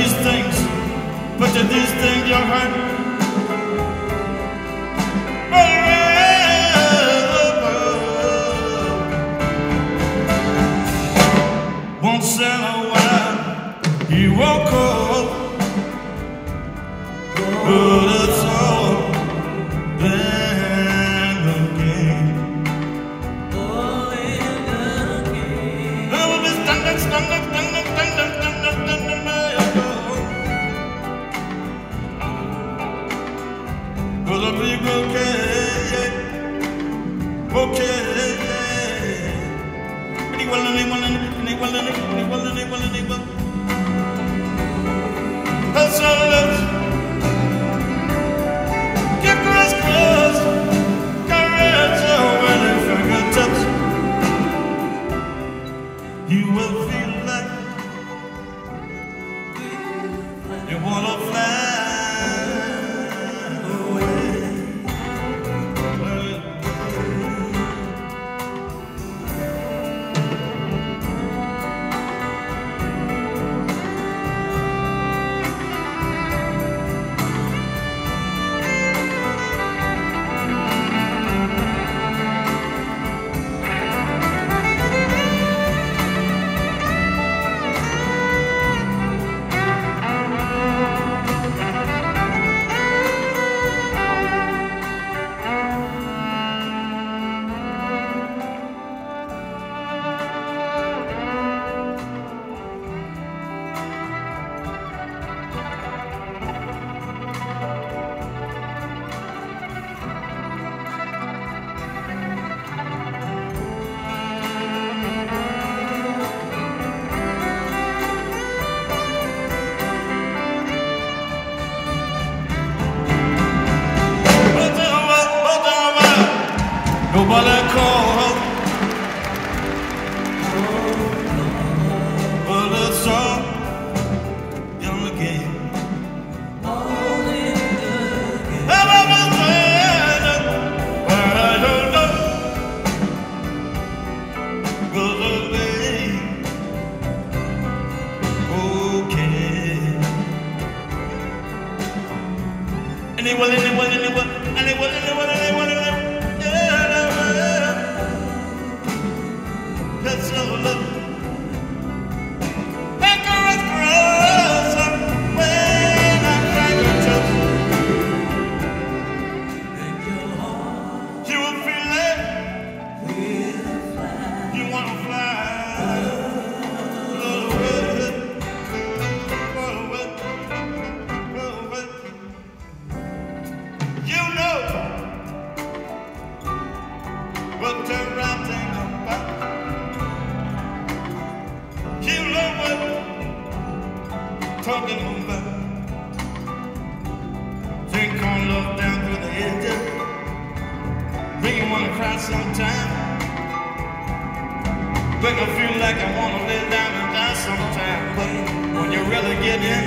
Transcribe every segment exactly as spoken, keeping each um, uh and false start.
these things, but to these things you're hurt. Once in a while, he woke up, but it's all been again. All in again. There will be thunder, thunder, thunder, thunder, thunder, thunder, thunder. Will it be okay? Okay. That's all it. Get close, close. Caress over the fingertips. You will feel like you wanna fly away. Nobody called, but it's all young again. All in again. I was saying, but I don't know. Will it be okay? Anyone, anyone, anyone, anyone, anyone, anyone, anyone, anyone. That's all love. Make her cross when I cry your touch. Make your heart. You will feel it. We'll fly. You wanna fly. Blow away. Blow away. Blow away. You know what the right thing about. You know what I'm talking about. Drink on love down through the edges. Make you wanna cry sometime. Make I feel like I wanna lay down and die sometime. But when you really get in,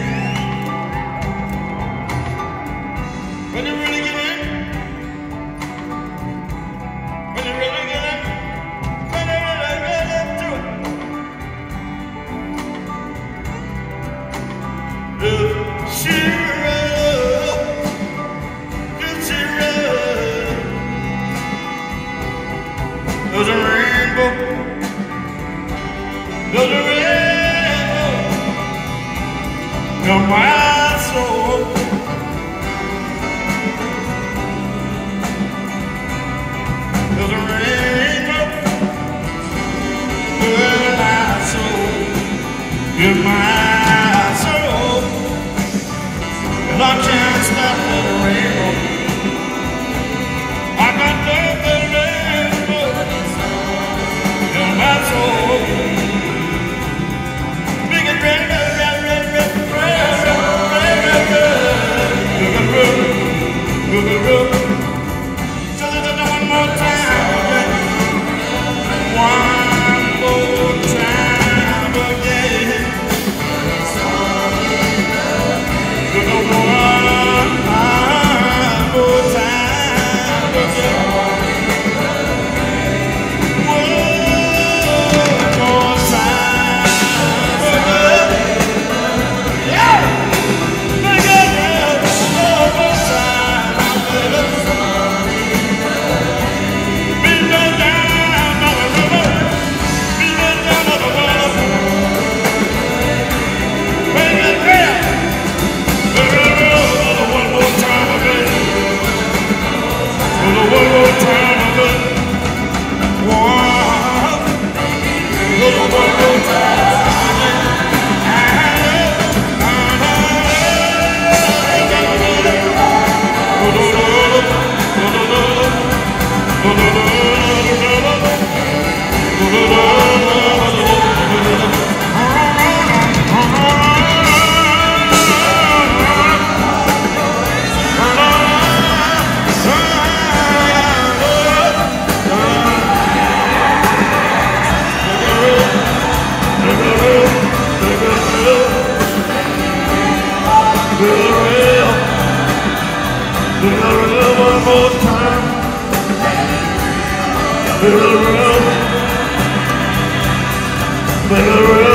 when you really get in, when you really get in, when you really get into it. She real, she real. There's a rainbow, there's a rainbow in my soul. There's a rainbow in my soul, in my soul. And I can't stop the rainbow. I got the rainbow in my soul. Big and red, red, red, red, red, red, red, red, red. Look at road, look at road. So let's do one more time. One more time again. One more time. Make it real. Make it real.